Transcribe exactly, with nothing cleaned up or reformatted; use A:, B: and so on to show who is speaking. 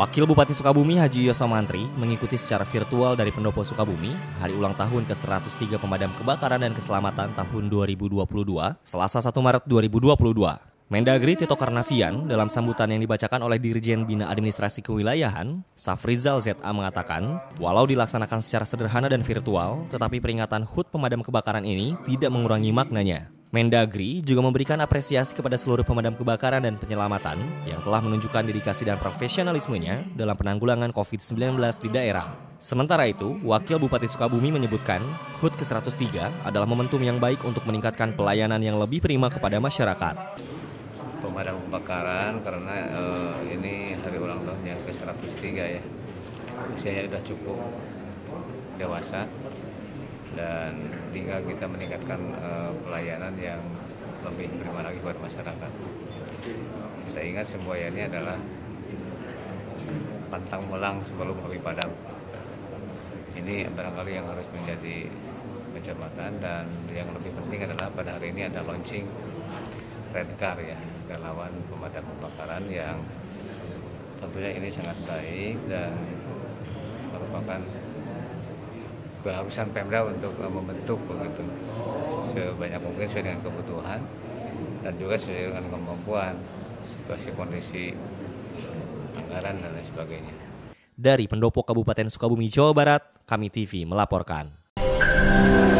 A: Wakil Bupati Sukabumi Haji Yosomantri mengikuti secara virtual dari Pendopo Sukabumi hari ulang tahun ke seratus tiga Pemadam Kebakaran dan Keselamatan tahun dua ribu dua puluh dua, Selasa satu Maret dua ribu dua puluh dua. Mendagri Tito Karnavian dalam sambutan yang dibacakan oleh Dirjen Bina Administrasi Kewilayahan, Safrizal Z A mengatakan, walau dilaksanakan secara sederhana dan virtual, tetapi peringatan H U T Pemadam Kebakaran ini tidak mengurangi maknanya. Mendagri juga memberikan apresiasi kepada seluruh pemadam kebakaran dan penyelamatan yang telah menunjukkan dedikasi dan profesionalismenya dalam penanggulangan covid sembilan belas di daerah. Sementara itu, Wakil Bupati Sukabumi menyebutkan H U T ke seratus tiga adalah momentum yang baik untuk meningkatkan pelayanan yang lebih prima kepada masyarakat.
B: Pemadam kebakaran karena uh, ini hari ulang tahun yang ke seratus tiga ya. Usianya sudah cukup dewasa dan tinggal kita meningkatkan uh, pelayanan yang lebih prima lagi buat masyarakat. Kita ingat semboyannya adalah pantang melang sebelum api padam. Ini barangkali yang harus menjadi pencermatan, dan yang lebih penting adalah pada hari ini ada launching Red Car ya, relawan pemadam kebakaran yang tentunya ini sangat baik dan merupakan keharusan Pemda untuk membentuk begitu sebanyak mungkin sesuai dengan kebutuhan dan juga sesuai dengan kemampuan, situasi kondisi anggaran dan lain sebagainya.
A: Dari Pendopo Kabupaten Sukabumi, Jawa Barat, Kami T V melaporkan.